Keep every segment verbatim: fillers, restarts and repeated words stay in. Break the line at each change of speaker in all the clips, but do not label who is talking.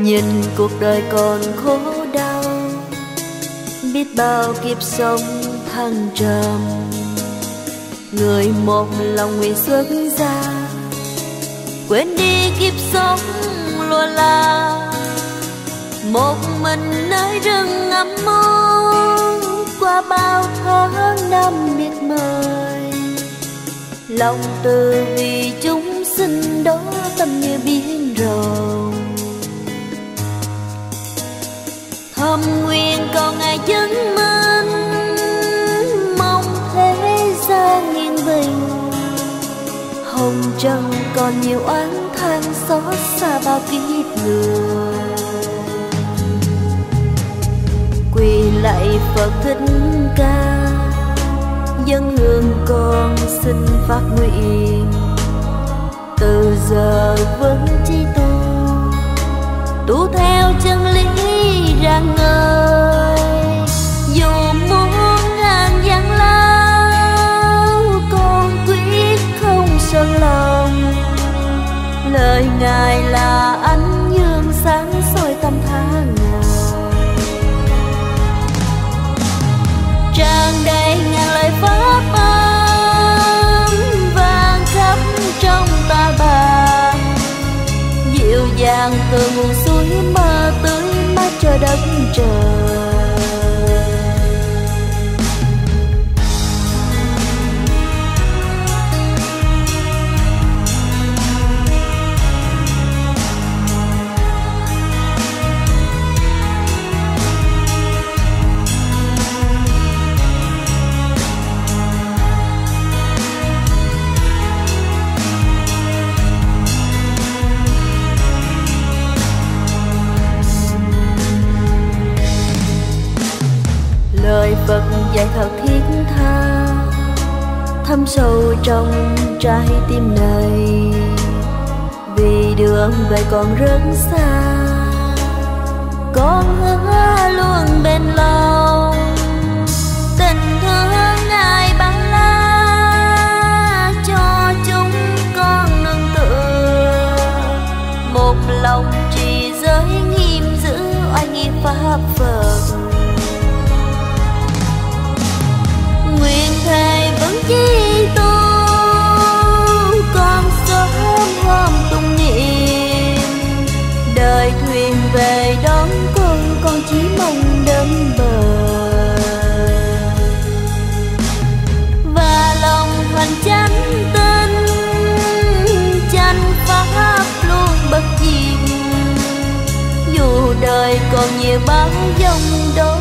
nhìn cuộc đời còn khổ đau, biết bao kiếp sống thăng trầm. Người một lòng nguyện xuất gia, quên đi kiếp sống lùa la. Một mình nơi rừng ngắm mưa, qua bao tháng năm miệt mài. Lòng từ vì chúng sinh đó tâm như biển rộng. Thầm nguyện cầu Ngài chứng minh, mong thế gian yên bình. Hồng trần còn nhiều oán than xót xa bao kiếp người. Quỳ lạy Phật Thích Ca, dân hương con xin phát nguyện. Từ giờ vẫn chi tu, tu theo chân lý rạng ngời. Dù muôn ngàn gian lao, con quyết không sơn lòng. Lời Ngài là ánh dương sáng soi tâm tháng ngày, tràn đầy ngàn lời pháp âm vang khắp trong ta bà. Dịu dàng từ nguồn suối mơ tưới mát cho đất trời. Lời Phật dạy thật thiết tha, thâm sâu trong trái tim này. Vì đường về còn rất xa, con hứa luôn bên lòng. Tình thương Ngài ban la, cho chúng con nương tựa. Một lòng trì giới nghiêm giữ oai nghiêm pháp Phật. Nguyện thề vững chí tu, con sớm hôm tung niệm. Đời thuyền về đón con, con chỉ mong đến bờ. Và lòng thành chánh tinh, chánh pháp luôn bất diệt. Dù đời còn nhiều bão giông đó,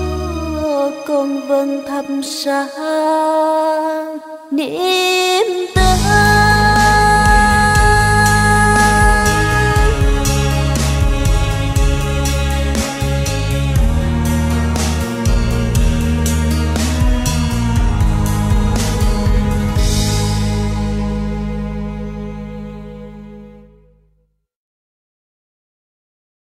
con vẫn thầm xa niệm